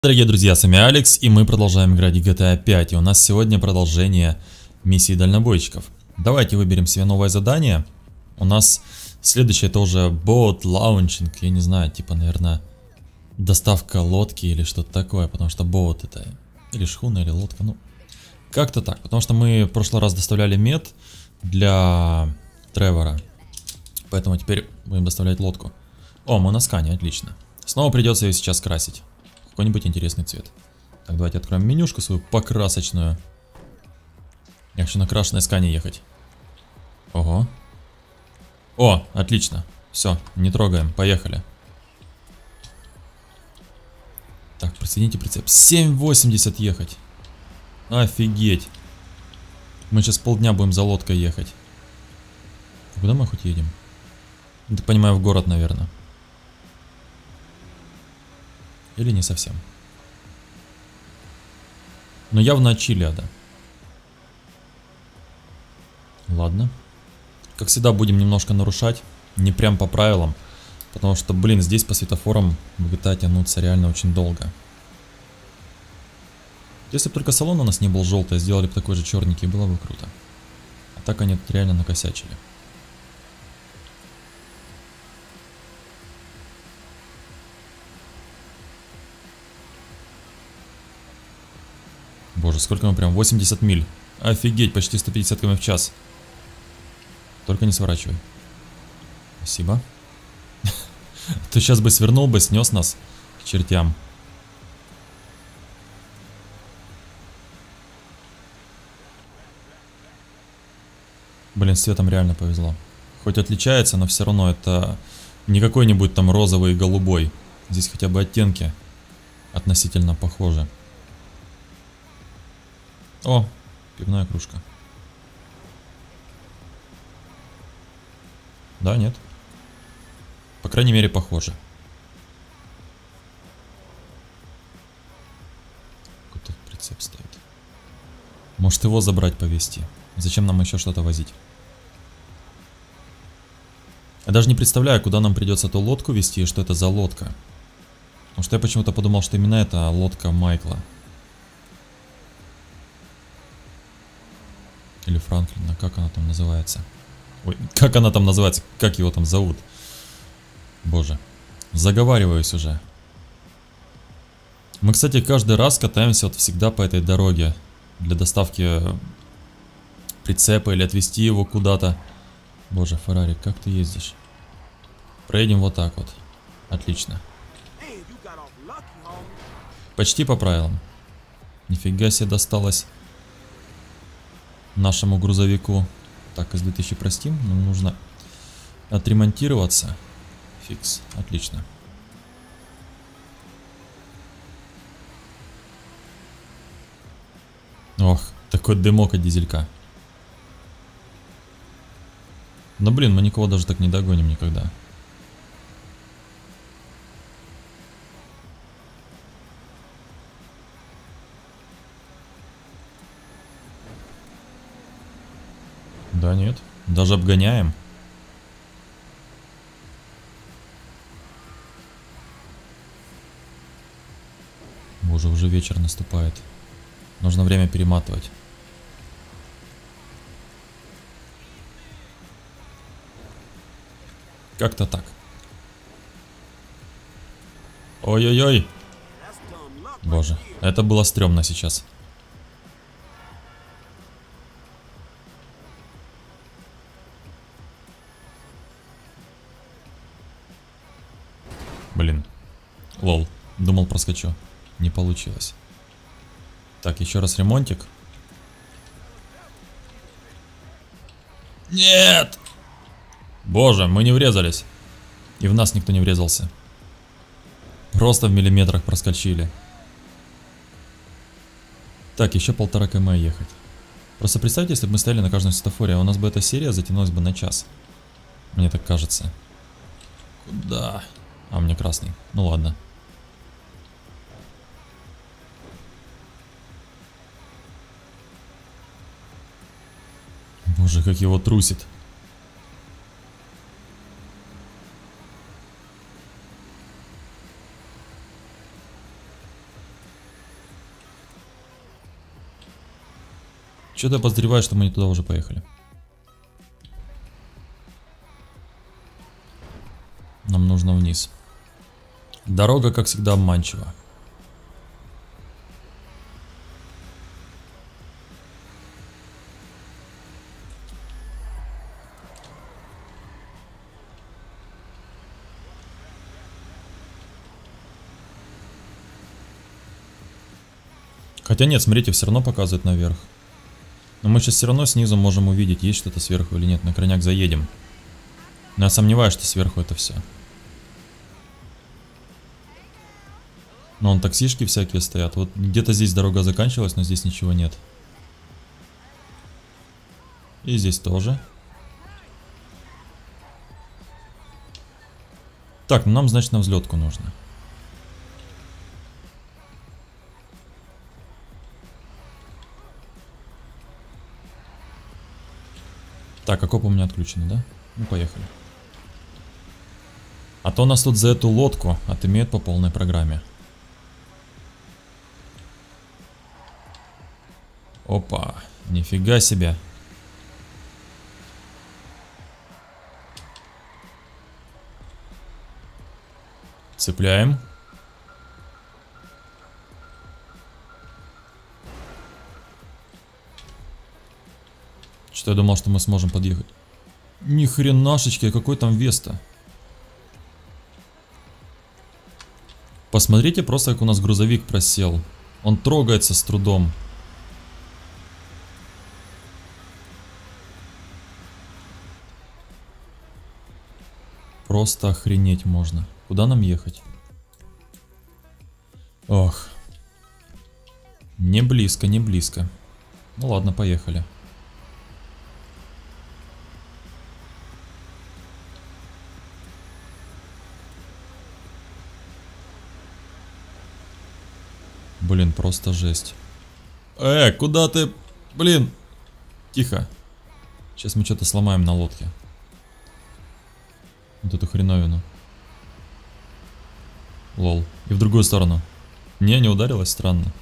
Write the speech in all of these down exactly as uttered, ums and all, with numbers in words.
Дорогие друзья, с вами Алекс, и мы продолжаем играть в джи ти эй пять, и у нас сегодня продолжение миссии дальнобойщиков. Давайте выберем себе новое задание. У нас следующее тоже boat launching, я не знаю, типа, наверное, доставка лодки или что-то такое, потому что boat это или шхуна, или лодка, ну, как-то так. Потому что мы в прошлый раз доставляли мед для Тревора, поэтому теперь будем доставлять лодку. О, мы на скане, отлично. Снова придется ее сейчас красить. Какой-нибудь интересный цвет. Так, давайте откроем менюшку свою покрасочную. Я хочу на крашеной скане ехать. Ого. О, отлично. Все, не трогаем, поехали. Так, присоедините прицеп. семь восемьдесят ехать. Офигеть. Мы сейчас полдня будем за лодкой ехать. Куда мы хоть едем? Так понимаю, в город, наверное. Или не совсем. Но явно от Чилиада. Ладно. Как всегда, будем немножко нарушать. Не прям по правилам. Потому что, блин, здесь по светофорам в джи ти эй тянуться реально очень долго. Если бы только салон у нас не был желтый, сделали бы такой же черненький, было бы круто. А так они тут реально накосячили. Боже, сколько мы прям? восемьдесят миль. Офигеть, почти сто пятьдесят километров в час. Только не сворачивай. Спасибо. То сейчас бы свернул бы, снес нас к чертям. Блин, с цветом реально повезло. Хоть отличается, но все равно это не какой-нибудь там розовый и голубой. Здесь хотя бы оттенки относительно похожи. О, пивная кружка. Да, нет. По крайней мере, похоже. Какой-то прицеп стоит. Может, его забрать, повезти. Зачем нам еще что-то возить? Я даже не представляю, куда нам придется эту лодку везти и что это за лодка. Потому что я почему-то подумал, что именно это лодка Майкла. Или Франклина, как она там называется? Ой, как она там называется? Как его там зовут? Боже, заговариваюсь уже. Мы, кстати, каждый раз катаемся вот всегда по этой дороге. Для доставки прицепа или отвезти его куда-то. Боже, Феррари, как ты ездишь? Проедем вот так вот. Отлично. Почти по правилам. Нифига себе досталось нашему грузовику. Так, из две тысячи простим. Нам нужно отремонтироваться. Фикс. Отлично. Ох, такой дымок от дизелька. Но блин, мы никого даже так не догоним никогда. Да нет, даже обгоняем. Боже, уже вечер наступает. Нужно время перематывать. Как-то так. Ой-ой-ой. Боже, это было стрёмно сейчас. Блин. Лол. Думал, проскочу. Не получилось. Так, еще раз ремонтик. Нет! Боже, мы не врезались. И в нас никто не врезался. Просто в миллиметрах проскочили. Так, еще полтора км ехать. Просто представьте, если бы мы стояли на каждом светофоре, а у нас бы эта серия затянулась бы на час. Мне так кажется. Куда? А, у меня красный. Ну ладно. Боже, как его трусит. Что-то я подозреваю, что мы не туда уже поехали. Нам нужно вниз. Дорога, как всегда, обманчива. Хотя нет, смотрите, все равно показывает наверх. Но мы сейчас все равно снизу можем увидеть, есть что-то сверху или нет. На крайняк заедем. Но я сомневаюсь, что сверху это все. Но вон таксишки всякие стоят. Вот где-то здесь дорога заканчивалась, но здесь ничего нет. И здесь тоже. Так, ну нам, значит, на взлетку нужно. Так, окопы у меня отключены, да? Ну, поехали. А то нас тут за эту лодку отымеют по полной программе. Опа, нифига себе. Цепляем. Что я думал, что мы сможем подъехать. Ни хренашечки, а какой там вес-то? Посмотрите просто, как у нас грузовик просел. Он трогается с трудом. Просто охренеть можно. Куда нам ехать? Ох. Не близко, не близко. Ну ладно, поехали. Блин, просто жесть. Э, куда ты? Блин. Тихо. Сейчас мы что-то сломаем на лодке. Вот эту хреновину. Лол. И в другую сторону. Не, не ударилась, странно.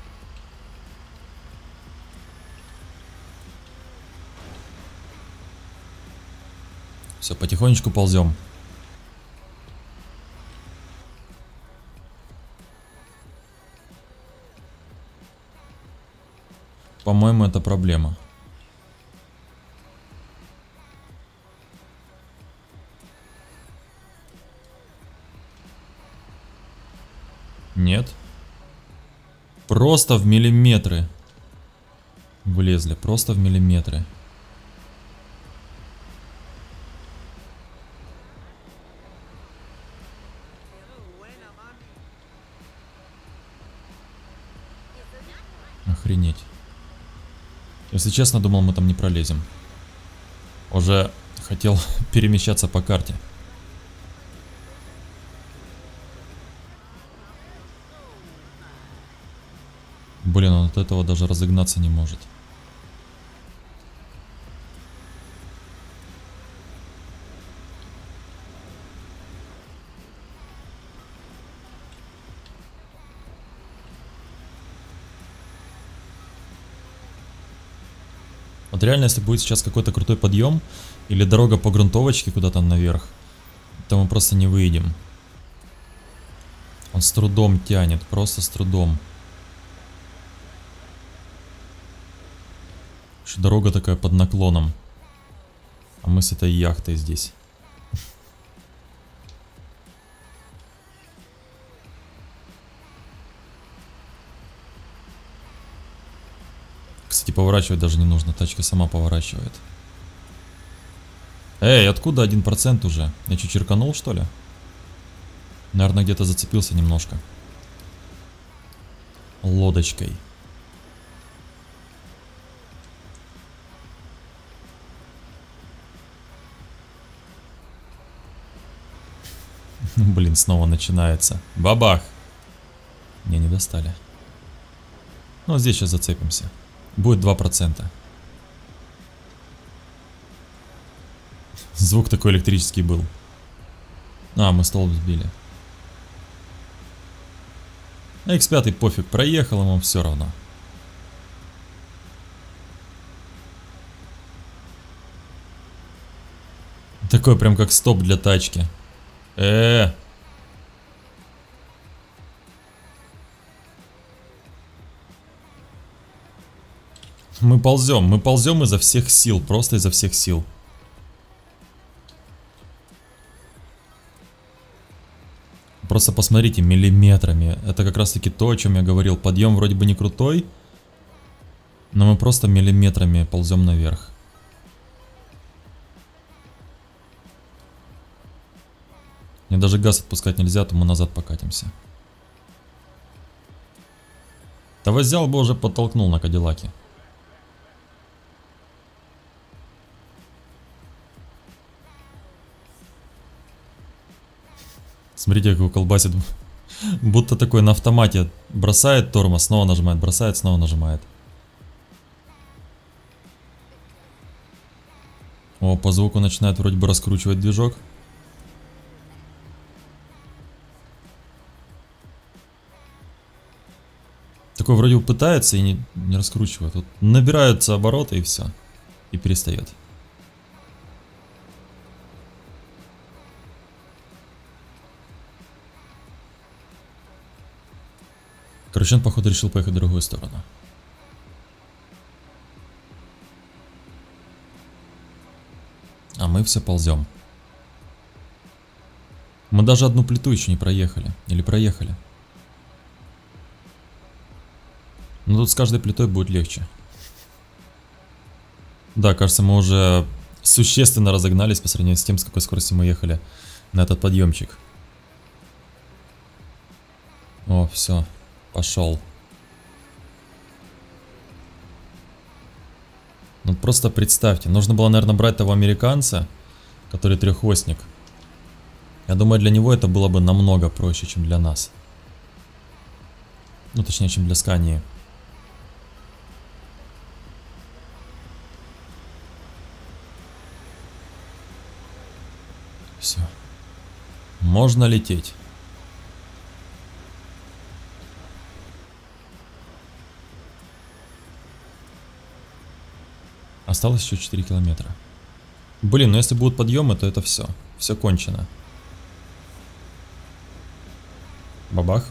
Все, потихонечку ползем. По-моему, это проблема. Нет. Просто в миллиметры. Влезли, просто в миллиметры. Охренеть. Если честно, думал, мы там не пролезем. Уже хотел перемещаться по карте. Блин, он от этого даже разогнаться не может. Вот реально, если будет сейчас какой-то крутой подъем или дорога по грунтовочке куда-то наверх, то мы просто не выйдем. Он с трудом тянет, просто с трудом. Дорога такая под наклоном. А мы с этой яхтой здесь. Кстати, поворачивать даже не нужно. Тачка сама поворачивает. Эй, откуда один процент уже? Я что, черканул, что ли? Наверное, где-то зацепился немножко. Лодочкой. Блин, снова начинается. Бабах! Не, не достали. Ну, здесь сейчас зацепимся. Будет два процента. Звук такой электрический был. А, мы столб сбили. А икс пять пофиг, проехал, ему все равно. Такой прям как стоп для тачки. Э-э-э. Мы ползем, мы ползем изо всех сил, просто изо всех сил. Просто посмотрите, миллиметрами. Это как раз таки то, о чем я говорил. Подъем вроде бы не крутой, но мы просто миллиметрами ползем наверх. Мне даже газ отпускать нельзя, то мы назад покатимся. Да взял бы, уже подтолкнул на Кадиллаке. Смотрите, как его колбасит. Будто такой на автомате. Бросает тормоз, снова нажимает, бросает, снова нажимает. О, по звуку начинает вроде бы раскручивать движок. Такой вроде бы пытается и не, не раскручивает. Вот набираются обороты и все. И перестает. Короче, он, походу, решил поехать в другую сторону. А мы все ползем. Мы даже одну плиту еще не проехали. Или проехали. Но тут с каждой плитой будет легче. Да, кажется, мы уже существенно разогнались по сравнению с тем, с какой скоростью мы ехали на этот подъемчик. О, все. Пошел. Ну просто представьте, нужно было, наверное, брать того американца, который треххвостник. Я думаю, для него это было бы намного проще, чем для нас. Ну, точнее, чем для Скании. Все. Можно лететь. Осталось еще четыре километра. Блин, ну если будут подъемы, то это все. Все кончено. Бабах.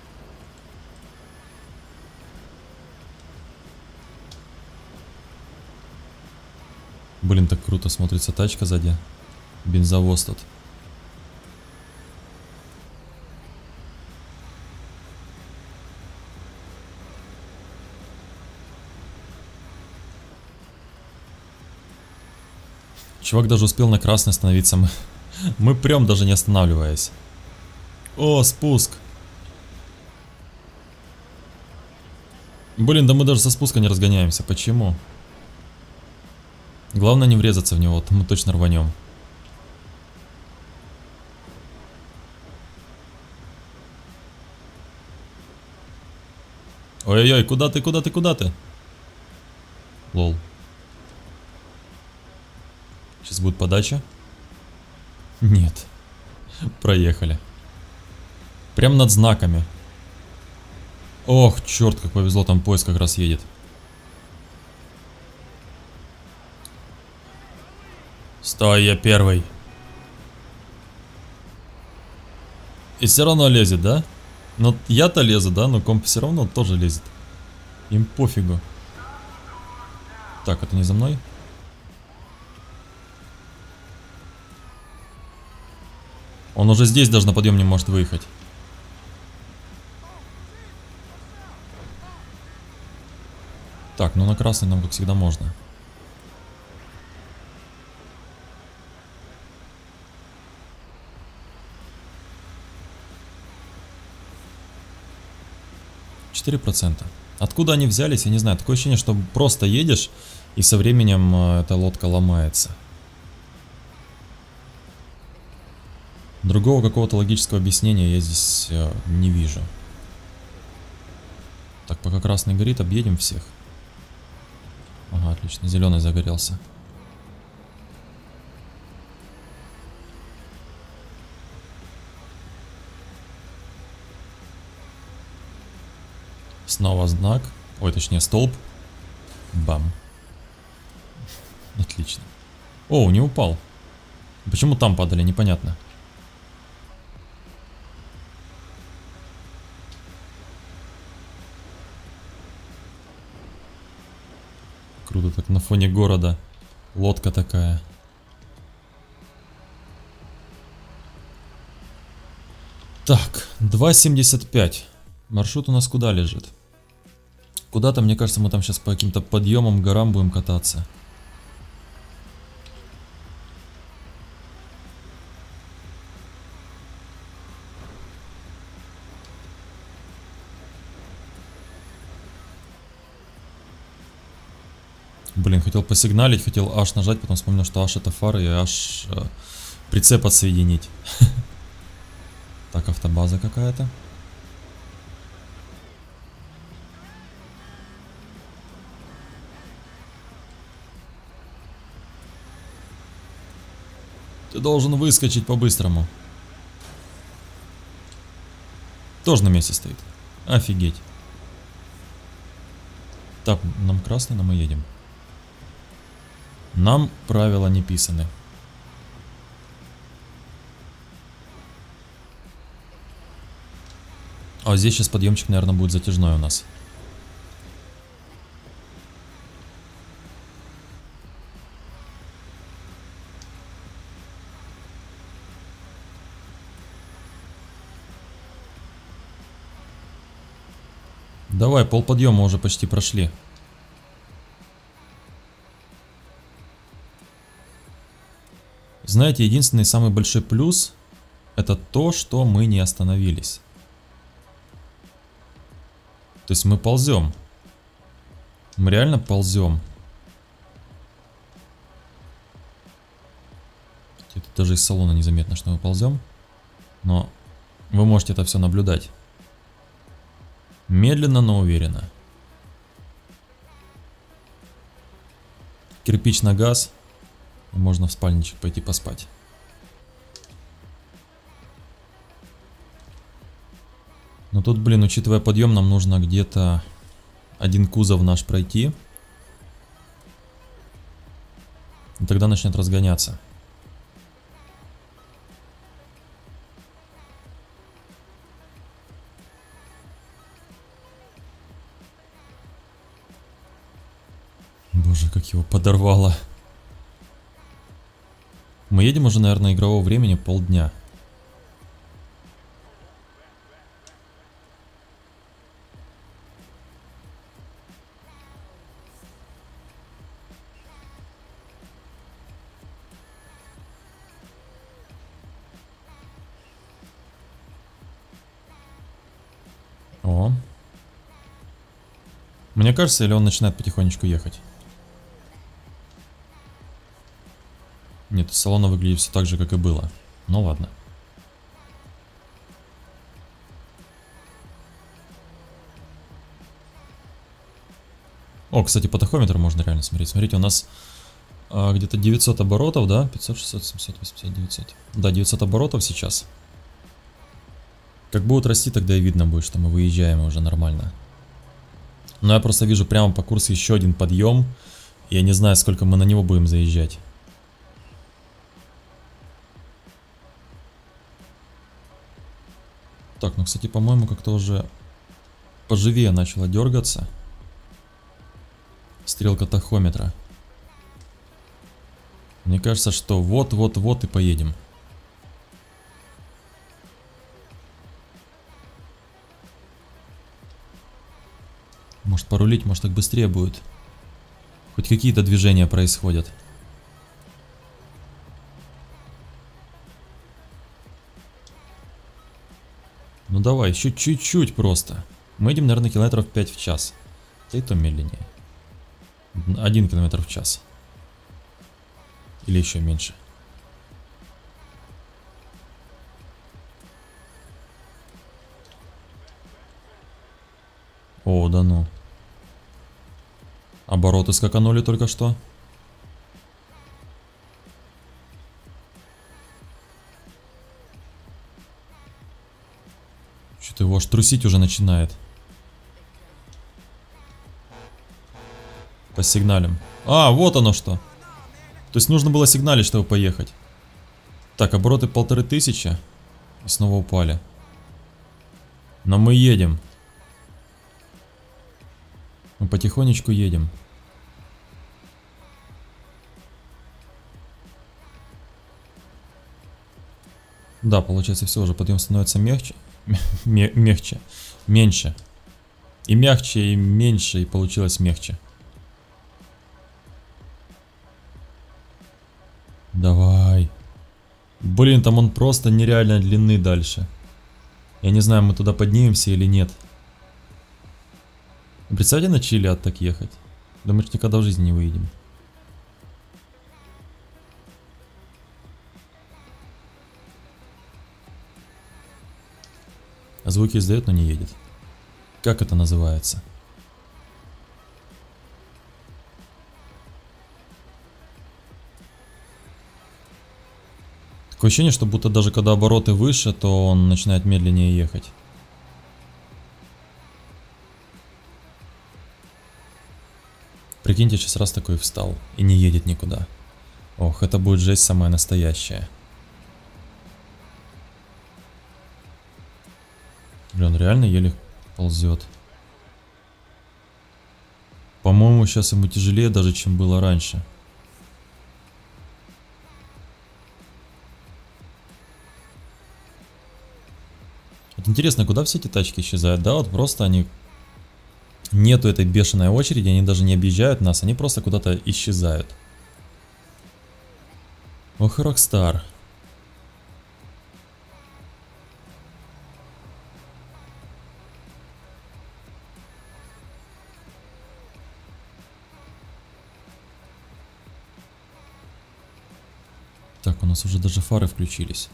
Блин, так круто смотрится тачка сзади. Бензовоз тут. Чувак даже успел на красный остановиться. Мы, мы прям даже не останавливаясь. О, спуск. Блин, да мы даже со спуска не разгоняемся. Почему? Главное не врезаться в него, то мы точно рванем. Ой-ой-ой, куда ты, куда ты, куда ты? Лол. Сейчас будет подача. Нет. Проехали. Прям над знаками. Ох, черт, как повезло, там поезд как раз едет. Стой, я первый. И все равно лезет, да? Ну, я-то лезу, да? Но комп все равно тоже лезет. Им пофигу. Так, это не за мной? Он уже здесь даже на подъем не может выехать. Так, ну на красный нам, как всегда, можно. четыре процента. Откуда они взялись, я не знаю. Такое ощущение, что просто едешь, и со временем э, эта лодка ломается. Другого какого-то логического объяснения я здесь э, не вижу. Так, пока красный горит, объедем всех. Ага, отлично, зеленый загорелся. Снова знак. Ой, точнее столб. Бам. Отлично. О, не упал. Почему там падали, непонятно. Круто так на фоне города. Лодка такая. Так, два семьдесят пять. Маршрут у нас куда лежит? Куда-то, мне кажется, мы там сейчас по каким-то подъемам, горам будем кататься. Блин, хотел посигналить, хотел H нажать, потом вспомнил, что H это фары, и H э, прицеп отсоединить. Так, автобаза какая-то. Ты должен выскочить по-быстрому. Тоже на месте стоит. Офигеть. Так, нам красный, но мы едем. Нам правила не писаны. А здесь сейчас подъемчик, наверное, будет затяжной у нас. Давай, полподъема уже почти прошли. Знаете, единственный самый большой плюс это то, что мы не остановились. То есть мы ползем. Мы реально ползем. Это даже из салона незаметно, что мы ползем. Но вы можете это все наблюдать. Медленно, но уверенно. Кирпич на газ. И можно в спальничек пойти поспать. Но тут, блин, учитывая подъем, нам нужно где-то один кузов наш пройти. И тогда начнет разгоняться. Боже, как его подорвало. Мы едем уже, наверное, игрового времени полдня. О. Мне кажется, или он начинает потихонечку ехать? Нет, из салона выглядит все так же, как и было. Ну ладно. О, кстати, по тахометру можно реально смотреть. Смотрите, у нас а, где-то девятьсот оборотов, да? пятьсот, шестьсот, семьсот, восемьсот, девятьсот. Да, девятьсот оборотов сейчас. Как будут расти, тогда и видно будет, что мы выезжаем уже нормально. Но я просто вижу прямо по курсу еще один подъем. Я не знаю, сколько мы на него будем заезжать. Так, ну, кстати, по-моему, как-то уже поживее начала дергаться стрелка тахометра. Мне кажется, что вот-вот-вот и поедем. Может порулить, может так быстрее будет. Хоть какие-то движения происходят. Ну давай, еще чуть-чуть просто. Мы едем, наверное, километров пять в час. Да и то медленнее. Один километр в час. Или еще меньше. О, да ну. Обороты скаканули только что. Что-то его аж трусить уже начинает. По сигналям. А, вот оно что. То есть нужно было сигналить, чтобы поехать. Так, обороты полторы тысячи. И снова упали. Но мы едем. Мы потихонечку едем. Да, получается, все уже подъем становится мягче. Мягче. Меньше. И мягче, и меньше, и получилось мягче. Давай. Блин, там он просто нереальной длины дальше. Я не знаю, мы туда поднимемся или нет. Представьте на Чилиад так ехать. Думаешь, никогда в жизни не выедем. Звуки издает, но не едет. Как это называется? Такое ощущение, что будто даже когда обороты выше, то он начинает медленнее ехать. Прикиньте, сейчас раз такой встал и не едет никуда. Ох, это будет жесть самая настоящая. Блин, он реально еле ползет. По-моему, сейчас ему тяжелее даже, чем было раньше. Вот интересно, куда все эти тачки исчезают? Да, вот просто они... Нету этой бешеной очереди, они даже не объезжают нас, они просто куда-то исчезают. Ох, Rockstar. Так, у нас уже даже фары включились.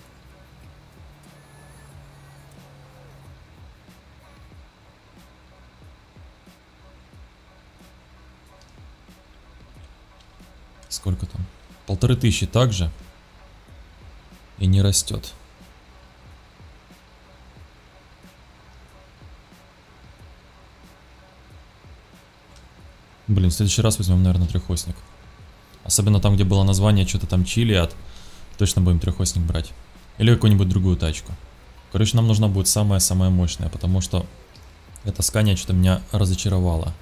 Сколько там? Полторы тысячи также. И не растет. Блин, в следующий раз возьмем, наверное, трехосник. Особенно там, где было название, что-то там Чилиад. Точно будем трехосник брать. Или какую-нибудь другую тачку. Короче, нам нужна будет самая-самая мощная, потому что эта Скания что-то меня разочаровала.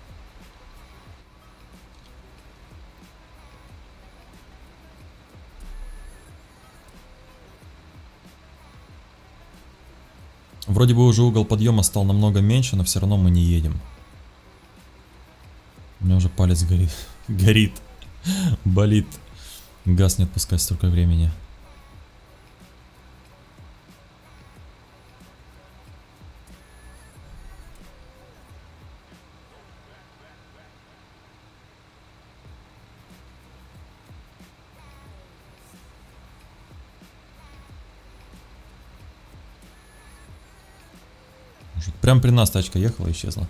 Вроде бы уже угол подъема стал намного меньше, но все равно мы не едем. У меня уже палец горит. Горит. Болит. Газ не отпускать столько времени. Прям при нас тачка ехала и исчезла.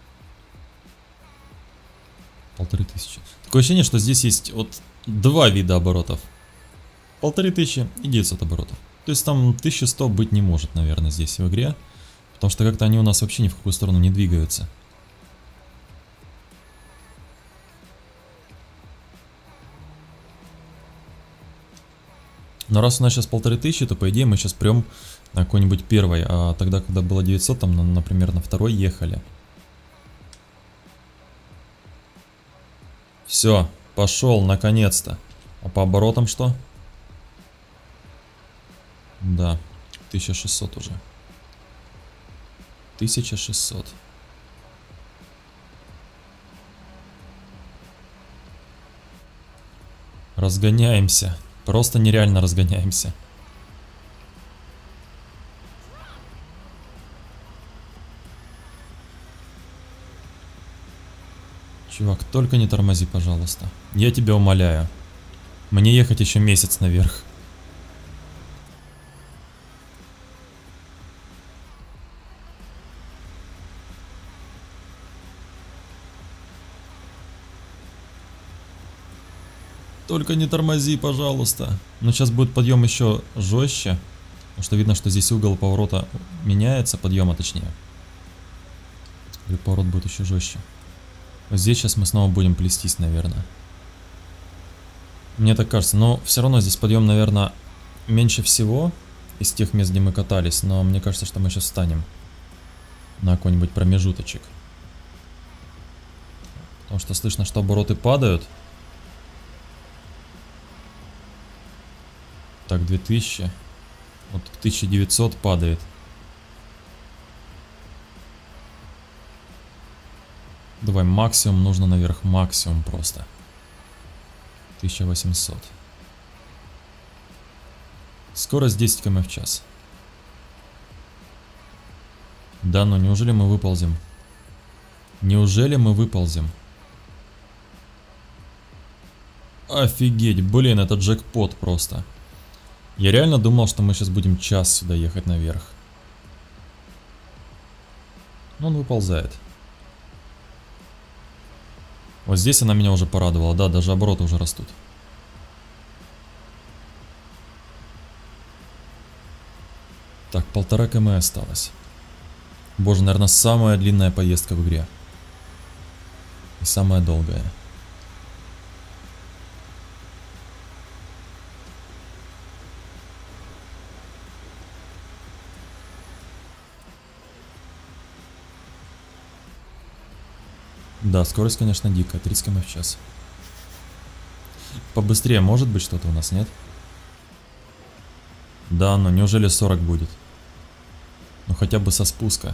Полторы тысячи. Такое ощущение, что здесь есть вот два вида оборотов. Полторы тысячи и девятьсот оборотов. То есть там тысяча сто быть не может, наверное, здесь в игре. Потому что как-то они у нас вообще ни в какую сторону не двигаются. Но раз у нас сейчас полторы тысячи, то по идее мы сейчас прям на какой-нибудь первой. А тогда, когда было девятьсот, там, например, на второй ехали. Все, пошел, наконец-то. А по оборотам что? Да, тысяча шестьсот уже. тысяча шестьсот. Разгоняемся. Просто нереально разгоняемся. Чувак, только не тормози, пожалуйста. Я тебя умоляю. Мне ехать еще месяц наверх. Только не тормози, пожалуйста. Но сейчас будет подъем еще жестче. Потому что видно, что здесь угол поворота меняется. Подъема точнее. И поворот будет еще жестче. Вот здесь сейчас мы снова будем плестись, наверное. Мне так кажется. Но все равно здесь подъем, наверное, меньше всего из тех мест, где мы катались, но мне кажется, что мы сейчас встанем на какой-нибудь промежуточек. Потому что слышно, что обороты падают. Так, две тысячи. Вот тысяча девятьсот падает. Давай максимум, нужно наверх максимум просто. тысяча восемьсот. Скорость десять километров в час. Да, ну неужели мы выползем? Неужели мы выползем? Офигеть, блин, это джекпот просто. Я реально думал, что мы сейчас будем час сюда ехать наверх. Но он выползает. Вот здесь она меня уже порадовала. Да, даже обороты уже растут. Так, полтора километра осталось. Боже, наверное, самая длинная поездка в игре. И самая долгая. Да, скорость, конечно, дикая. тридцать километров в час. Побыстрее может быть что-то у нас, нет? Да, но неужели сорок будет? Ну хотя бы со спуска.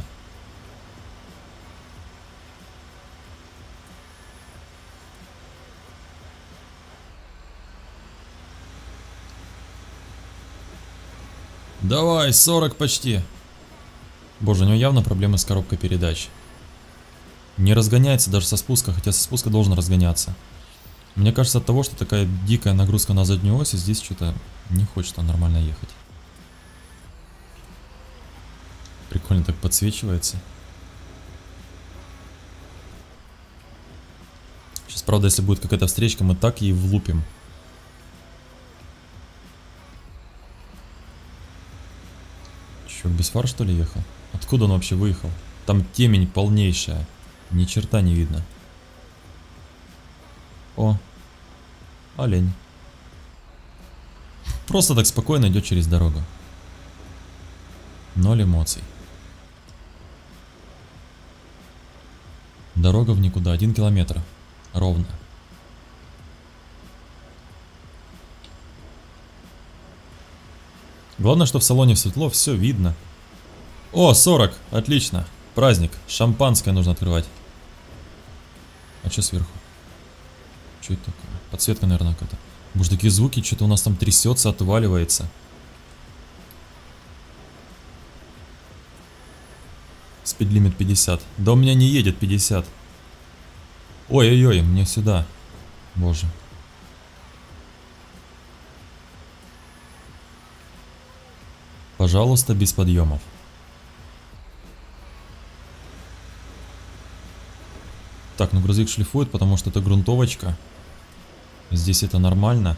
Давай, сорок почти. Боже, у него явно проблемы с коробкой передач. Не разгоняется даже со спуска, хотя со спуска должен разгоняться. Мне кажется, от того, что такая дикая нагрузка на заднюю ось, и здесь что-то не хочет он нормально ехать. Прикольно так подсвечивается. Сейчас, правда, если будет какая-то встречка, мы так ей влупим. Чё, без фар что ли ехал? Откуда он вообще выехал? Там темень полнейшая. Ни черта не видно. О, олень. Просто так спокойно идет через дорогу. Ноль эмоций. Дорога в никуда. Один километр. Ровно. Главное, что в салоне светло, все видно. О, сорок. Отлично. Праздник. Шампанское нужно открывать. А что сверху? Что это такое? Подсветка, наверное, какая-то. Боже, такие звуки, что-то у нас там трясется, отваливается. Спидлимит пятьдесят. Да у меня не едет пятьдесят. Ой-ой-ой, мне сюда. Боже. Пожалуйста, без подъемов. Так, ну грузовик шлифует, потому что это грунтовочка. Здесь это нормально.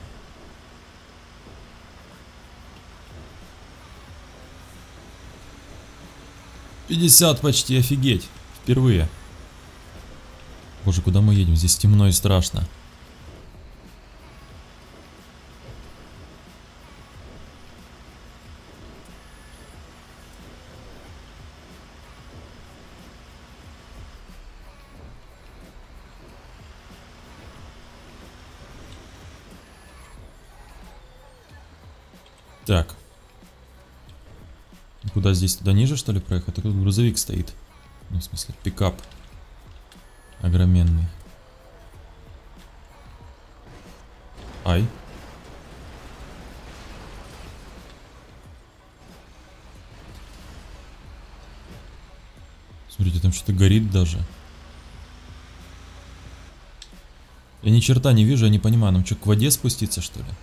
пятьдесят почти, офигеть. Впервые. Боже, куда мы едем? Здесь темно и страшно. Так. Куда здесь? Туда ниже, что ли, проехать? Тут грузовик стоит. Ну, в смысле, пикап. Огроменный. Ай. Смотрите, там что-то горит даже. Я ни черта не вижу, я не понимаю. Нам что, к воде спуститься, что ли?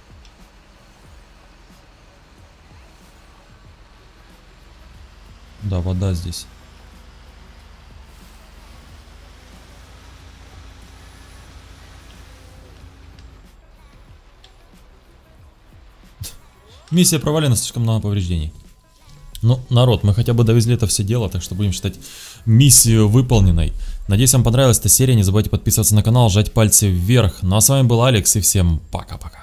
Да, вода здесь. Миссия провалена, слишком много повреждений. Ну, народ, мы хотя бы довезли это все дело, так что будем считать миссию выполненной. Надеюсь, вам понравилась эта серия. Не забывайте подписываться на канал, жать пальцы вверх. Ну а с вами был Алекс, и всем пока-пока.